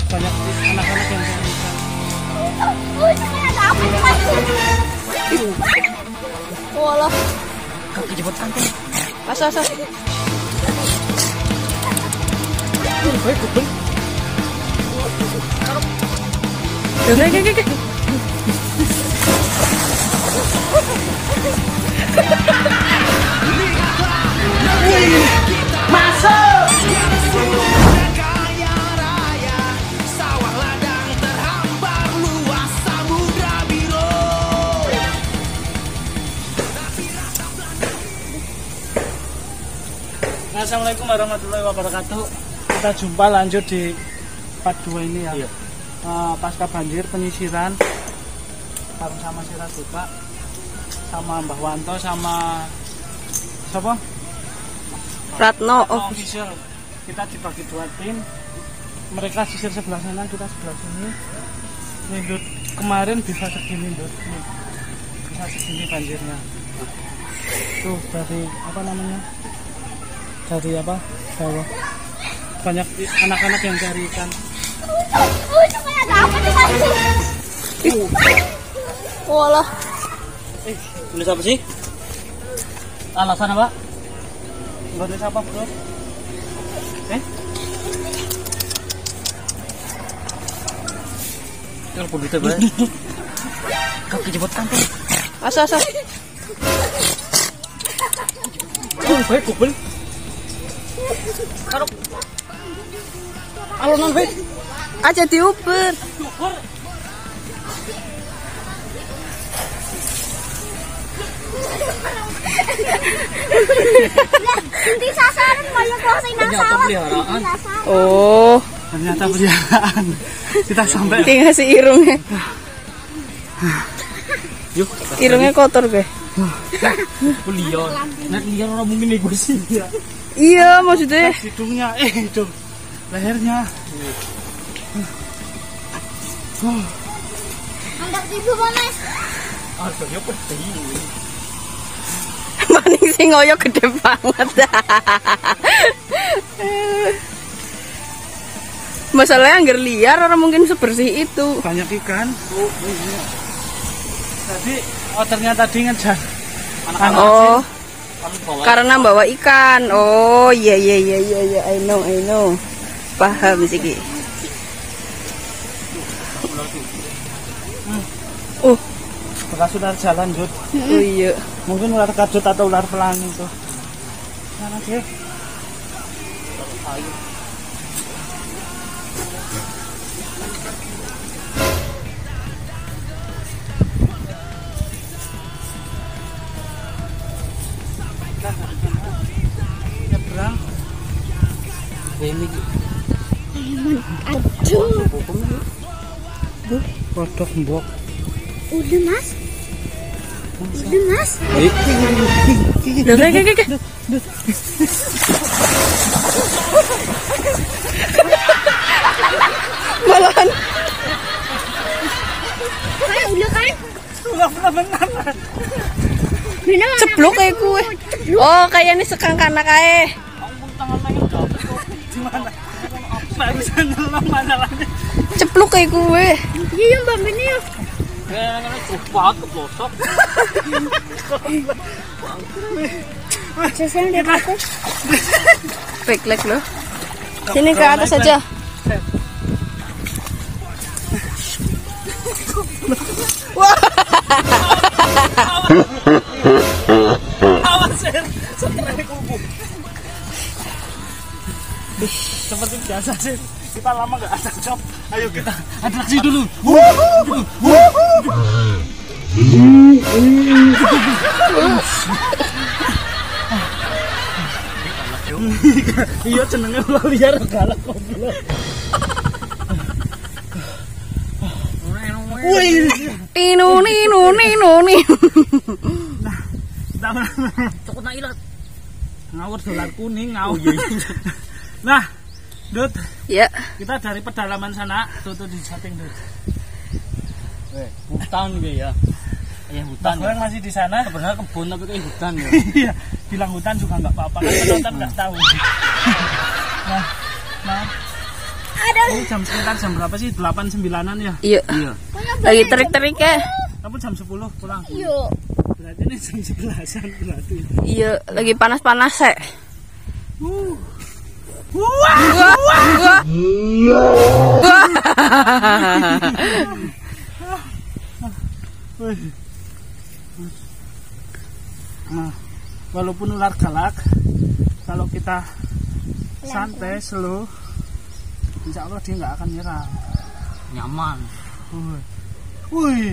banyak anak-anak yang kesulitan. Walah, Kaki jemput santai. asa. Baik, betul. Oke. Masuk. Kaya raya, sawah ladang terhampar luas samudra biru. Assalamualaikum warahmatullahi wabarakatuh. Kita jumpa lanjut di part 2 ini ya. Pasca banjir penyisiran bareng sama si Raduka, sama Mbah Wanto, sama siapa? Ratno Official. Kita dibagi 2 tim. Mereka sisir sebelah sana, kita sebelah sini. Nih, Dut, kemarin bisa segini, Dut. Nih, bisa segini banjirnya. Tuh dari apa namanya? Dari apa? Bawah. Banyak anak-anak yang cari ikan. Walah, Tulis apa sih? Alasan apa? Tulis apa, bro? Telepon kita, Bro. Kaki jemput santai. asa. Baik, kubel. Karo alunan baik. Aja diuber. Di sasaran banyak closing nang Ternyata sawah. peliharaan. Oh, Ternyata peliharaan. Kita sampai. tinggal si irungnya. Yuk, Irungnya kotor gue. liar. Nek liar orang mungkin negosi ya. Iya, maksudnya. Hidungnya, hidung. Lehernya. Anggap ibu panas. Aduh, ya pedih. Maning sing ngoyo gede banget. Masalahnya anggar liar orang mungkin sebersih itu. Banyak ikan. Tadi outernya tadi ngejar anak-anak. Oh, Bawa karena bawa ikan. Oh, iya. I know. Paham sih, Ki. bekas ular jalan, Jud. Oh iya. Mungkin ular kadut atau ular pelangi tuh. Mana sih? Nyebrang. Ini Aduh, kodok mbok. udah mas. Udah mas. Oke. Malahan Kan udah kan? Benar. Bener mana? ceplok kayak gue. Oh, kayaknya sekang kanak ae. Ampun tangan-tangan jatuh. Gimana? Nggak bisa nyelam masalahnya. Ceplok kayak gue. Iya yang mbak ini ya. Kayaknya cepat ke pelosok. Saya udah pakai. Fake leg loh. Sini ke atas aja. Wah, Awas, seterai kubu. Seperti biasa sih, kita lama nggak ada job. Ayo kita atraksi dulu. Iya, jenenge ular liar galak kok. Wih, ninu. takut nak ilat. Ngawur dolar kuning ngawur. Nah, Dut, Ya, kita dari pedalaman sana tuh di setting, Dut. Hutan gitu ya. Hutan. Gue masih di sana. Sebenarnya kebun tapi kayak hutan ya. Iya, bilang hutan juga nggak apa-apa. Kan penonton nggak tahu. Nah, Ini jam sekitar jam berapa sih? 8-9-an ya? Iya. Iya. Lagi terik-terik ya. Kamu jam 10 pulang? Iya. Berarti ini jam 11-an berarti. Iya, lagi panas-panas ya. Nah, walaupun ular galak, kalau kita santai, slow, insya Allah dia nggak akan nyerang. Nyaman. Wih,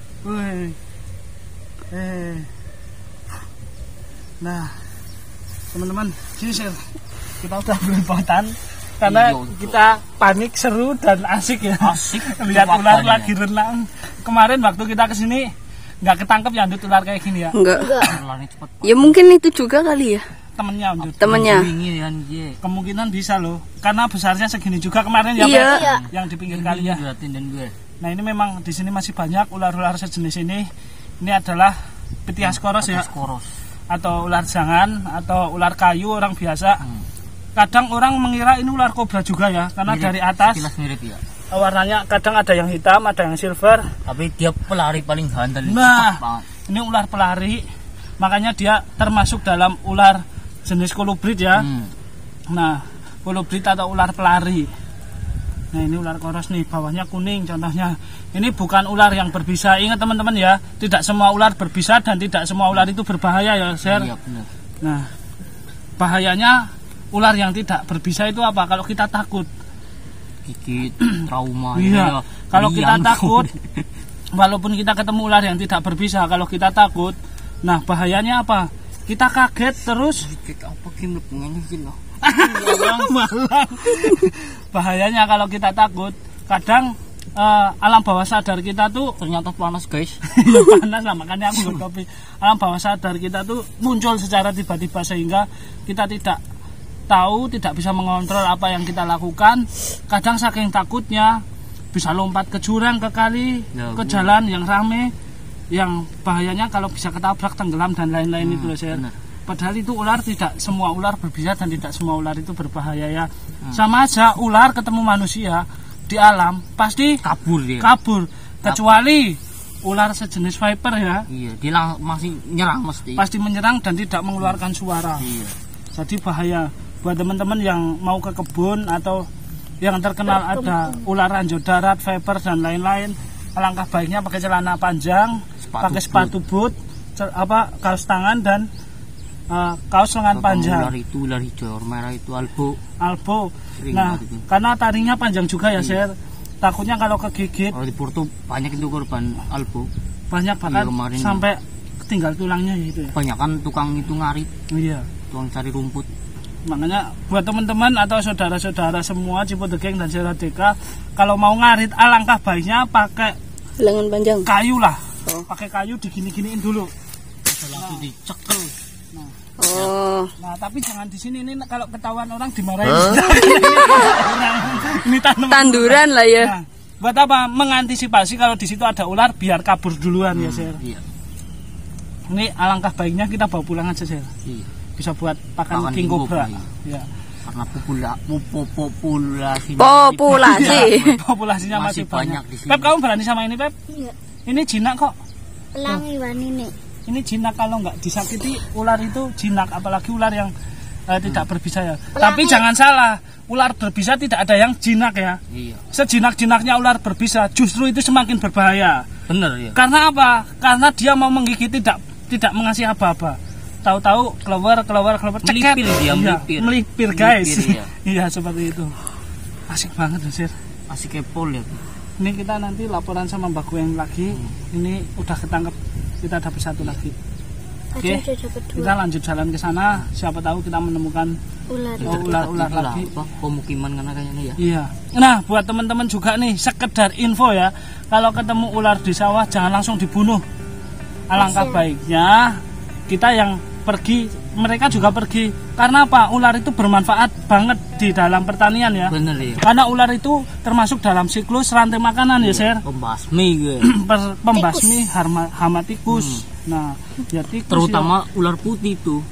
nah, teman-teman, sini Sir. Kita udah berlipatan karena Iya, kita panik, seru dan asik ya. Asik. Lihat ular Waktunya. lagi renang. Kemarin waktu kita kesini nggak ketangkep ya Ndut, ular kayak gini ya. Enggak. Ularnya cepet. Ya mungkin itu juga kali ya. Temennya Ndut. Temennya. Dingin kan dia. Kemungkinan bisa loh, karena besarnya segini juga kemarin ya Iya. Pak? Iya. Yang di pinggir kali ya. Liatin dan gue. Nah ini memang di sini masih banyak ular-ular sejenis ini. Ini adalah Pitias koros ya, Koros. atau ular jangan, atau ular kayu orang biasa. Kadang orang mengira ini ular kobra juga ya, karena Mirip, dari atas sekilas mirip ya. warnanya kadang ada yang hitam, ada yang silver. Tapi dia pelari paling handal. Nah, Cepet banget. ini ular pelari, makanya dia termasuk dalam ular jenis kolibrit ya. Nah, kolibrit atau ular pelari. Nah, ini ular koros nih, bawahnya kuning contohnya. Ini bukan ular yang berbisa. Ingat teman-teman ya, tidak semua ular berbisa dan tidak semua ular itu berbahaya ya, Sir. Iya benar. Nah, bahayanya ular yang tidak berbisa itu apa? Kalau kita takut. Gigit, trauma. Iya. Ya. Kalau kita Liang. takut, walaupun kita ketemu ular yang tidak berbisa, kalau kita takut, nah bahayanya apa? Kita kaget terus. Gigit apa gini pengen loh. Malang. Bahayanya kalau kita takut, kadang alam bawah sadar kita tuh Ternyata panas guys. ya panas lah, makanya aku berkopi. Alam bawah sadar kita tuh muncul secara tiba-tiba sehingga kita tidak tahu, tidak bisa mengontrol apa yang kita lakukan. Kadang saking takutnya bisa lompat ke jurang, ke kali, Ya, ke jalan yang rame, yang bahayanya kalau bisa ketabrak, tenggelam dan lain-lain itu loh, Sir. benar. Padahal itu ular, tidak semua ular berbisa dan tidak semua ular itu berbahaya ya. Sama aja ular ketemu manusia di alam pasti Kabur dia. kabur, kecuali ular sejenis viper ya, Iya, dia masih nyerang mesti. pasti menyerang dan tidak mengeluarkan suara. Iya. Jadi bahaya buat teman-teman yang mau ke kebun atau yang terkenal ada ular ranjau darat, viper dan lain-lain. Alangkah baiknya pakai celana panjang, pakai sepatu boot, kaos tangan dan kaos lengan panjang. Ular itu ular hijau, merah itu albo. Nah, Sering banget itu. karena taringnya panjang juga ya, Sir. Takutnya kalau kegigit Kalau di Porto banyak itu korban albo. banyak, bahkan Iya, kemarin sampai tinggal tulangnya gitu ya. Banyak kan tukang itu ngarit, Iya. tukang cari rumput. Makanya buat teman-teman atau saudara-saudara semua Cipote Gang dan Serodeka, kalau mau ngarit alangkah baiknya pakai Lengan panjang. kayu lah. Oh. Pakai kayu digini-giniin dulu. Langsung dicekel. Oh, Nah, tapi jangan di sini, ini kalau ketahuan orang dimarahin. Ini tanaman. tanduran lah ya. Nah, buat apa? Mengantisipasi kalau di situ ada ular biar kabur duluan ya, Sir. Iya. Ini alangkah baiknya kita bawa pulang aja, Sir. Iya. Bisa buat pakan Pakan king king cobra. cobra, Ya. Karena populasi Populasinya masih Masih banyak. banyak di sini. Pep, kamu berani sama ini, Pep? Iya. Ini jinak kok. Pelangi wani nih. Ini jinak, kalau nggak disakiti ular itu jinak, apalagi ular yang tidak berbisa ya. Tapi jangan salah, ular berbisa tidak ada yang jinak ya. Iya. Sejinak-jinaknya ular berbisa justru itu semakin berbahaya. Bener ya. Karena apa? Karena dia mau menggigit tidak mengasih apa-apa. Tahu-tahu keluar ceket. Melipir dia, Iya, melipir. melipir guys. Melipir, iya. Iya, seperti itu. Asik banget loh, Sir. Masih kepol ya. Ini kita nanti laporan sama Mbak Gwen lagi. Ini udah ketangkep, kita dapat satu lagi. Oke, Udah dapat dua kita lanjut jalan ke sana. Siapa tahu kita menemukan ular. ular lagi. Apa? Pemukiman kan kayaknya ya. Iya. Nah, buat teman-teman juga nih, sekedar info ya. Kalau ketemu ular di sawah jangan langsung dibunuh. Alangkah baiknya kita yang pergi, mereka juga pergi. Karena apa? Ular itu bermanfaat banget di dalam pertanian ya. Bener ya. Karena ular itu termasuk dalam siklus rantai makanan ya, Sir. Pembasmi gue. Pembasmi hama tikus. Nah, ya tikus Terutama ular putih itu.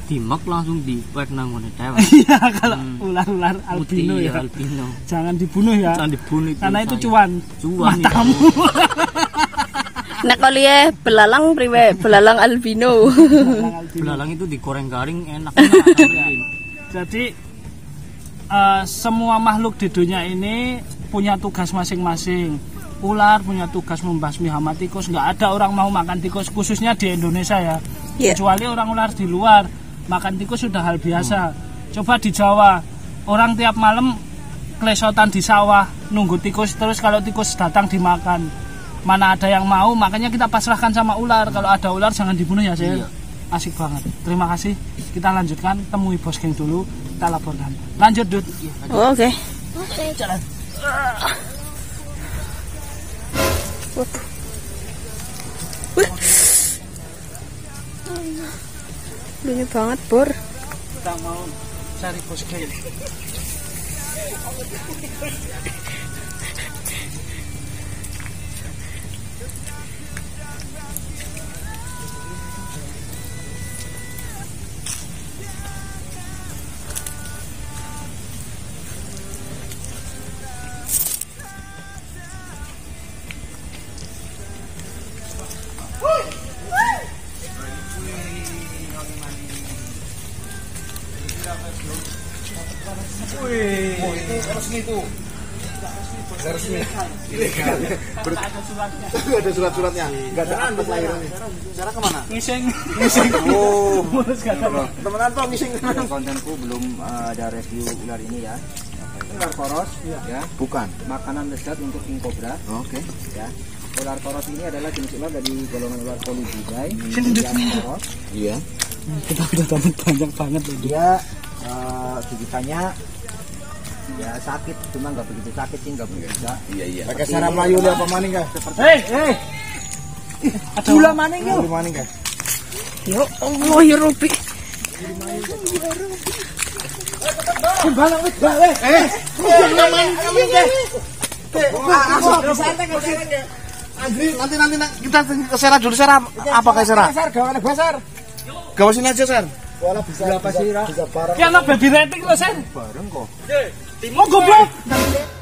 dimek langsung dipek nang ngene dewek. Iya, kalau ular-ular albino ya. Albino. Jangan dibunuh ya. Jangan dibunuh itu. Karena itu saya. cuan. Cuan Matamu. Nek kalian belalang priwe, belalang albino. Belalang itu digoreng garing enak. Jadi semua makhluk di dunia ini punya tugas masing-masing. Ular punya tugas membasmi hama tikus. Nggak ada orang mau makan tikus, khususnya di Indonesia ya. Yeah. Kecuali orang ular di luar, makan tikus sudah hal biasa. Coba di Jawa, orang tiap malam klesotan di sawah nunggu tikus, terus kalau tikus datang dimakan. Mana ada yang mau, makanya kita pasrahkan sama ular. Kalau ada ular jangan dibunuh ya, saya. Iya. Asik banget. Terima kasih. Kita lanjutkan, temui bos geng dulu, kita laporkan. Lanjut, Dut. Oke. Jalan. Lucu banget, Bor. Kita mau cari bos geng. Ada surat-suratnya. Enggak ada akte kelahirannya. Cara kemana? Ngising. Oh. Mulus gak ada. Temenan toh ngising. Kontenku belum ada review ular ini ya. Ular koros ya. Bukan. Makanan lezat untuk king cobra Oke. ya. Ular koros ini adalah jenis ular dari golongan ular Polybidae. Sini, Dut. Yang koros. Iya. Kita udah dapat banyak banget loh. Dia gigitannya ya sakit, cuma nggak begitu sakit sih, nggak begitu. Iya. Pakai cara Melayu dia apa maning kah? Hei. Ada Gula maning yo. Di maning kah? Yo Allah ya Robi. Balang wis balik. Andri, nanti kita ke Sera dulu. Sera apa kayak Sera? Gawane besar. Gawa sini aja, Ser. Wala bisa apa sih, Ra? Bisa bareng. Ki ana baby rating lho, Sen. Bareng kok. Mau goblok.